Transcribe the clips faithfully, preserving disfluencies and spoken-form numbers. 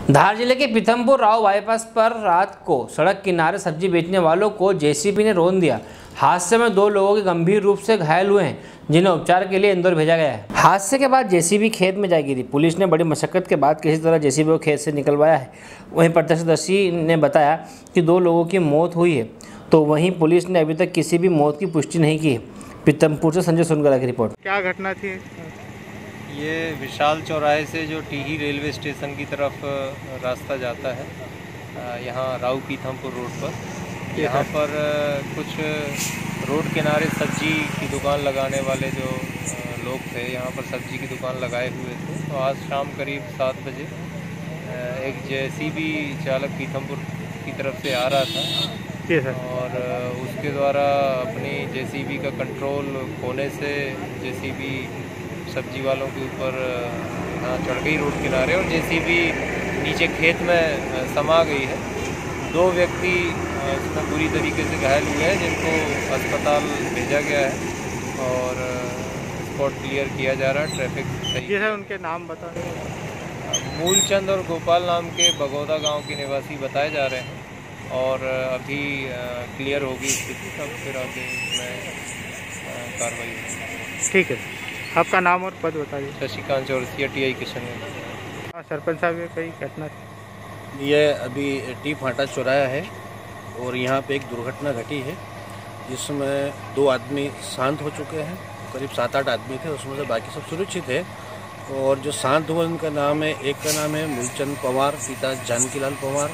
धार जिले के पीथमपुर राव बाईपास पर रात को सड़क किनारे सब्जी बेचने वालों को जेसीबी ने रौंद दिया। हादसे में दो लोगों के गंभीर रूप से घायल हुए हैं, जिन्हें उपचार के लिए इंदौर भेजा गया है। हादसे के बाद जेसीबी खेत में जा गिरी। पुलिस ने बड़ी मशक्कत के बाद किसी तरह जेसीबी को खेत से निकलवाया है। वहीं प्रत्यक्षदर्शी ने बताया कि दो लोगों की मौत हुई है, तो वहीं पुलिस ने अभी तक किसी भी मौत की पुष्टि नहीं की है। पीथमपुर से संजय सोनगरा की रिपोर्ट। क्या घटना थी? ये विशाल चौराहे से जो टीही रेलवे स्टेशन की तरफ रास्ता जाता है, यहाँ राव पीथमपुर रोड पर, यहाँ पर कुछ रोड किनारे सब्जी की दुकान लगाने वाले जो लोग थे, यहाँ पर सब्जी की दुकान लगाए हुए थे। तो आज शाम करीब सात बजे एक जेसीबी चालक पीथमपुर की तरफ से आ रहा था और उसके द्वारा अपनी जेसीबी का कंट्रोल खोने से जेसीबी सब्जी वालों के ऊपर यहाँ चढ़ गई रोड किनारे और जेसीबी नीचे खेत में समा गई है। दो व्यक्ति इसमें बुरी तरीके से घायल हुए हैं, जिनको अस्पताल भेजा गया है और स्पॉट क्लियर किया जा रहा है। ट्रैफिक सही है। उनके नाम बता दें। मूलचंद और गोपाल नाम के बगौदा गांव के निवासी बताए जा रहे हैं और अभी क्लियर होगी स्थिति, तब फिर आगे इसमें कार्रवाई। ठीक है, आपका नाम और पद बता दीजिए। Shashikant Chaurasia, T I Kishan. हाँ सरपंच साहब, ये कई घटना थी। ये अभी टी फाटा चौराया है और यहाँ पे एक दुर्घटना घटी है, जिसमें दो आदमी शांत हो चुके हैं। करीब सात आठ आदमी थे, उसमें से बाकी सब सुरक्षित है। और जो शांत हुए उनका नाम है, एक का नाम है मूलचंद पवार, पिता जानकीलाल पवार,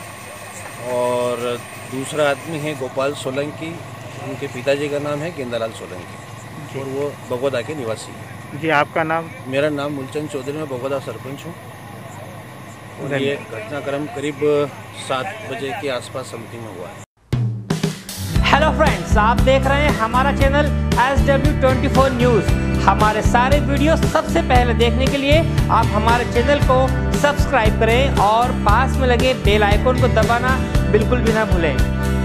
और दूसरा आदमी है गोपाल सोलंकी, उनके पिताजी का नाम है गेंदालाल सोलंकी और वो बगौदा के निवासी हैं। जी, आपका नाम? मेरा नाम मूलचंद चौधरी, मैं बगौदा सरपंच हूँ। और ये घटनाक्रम करीब सात बजे के आसपास समथिंग में हुआ है। हेलो फ्रेंड्स, आप देख रहे हैं हमारा channel S W twenty four news. हमारे सारे वीडियो सबसे पहले देखने के लिए आप हमारे चैनल को सब्सक्राइब करें और पास में लगे बेल आइकन को दबाना बिल्कुल भी ना भूलें।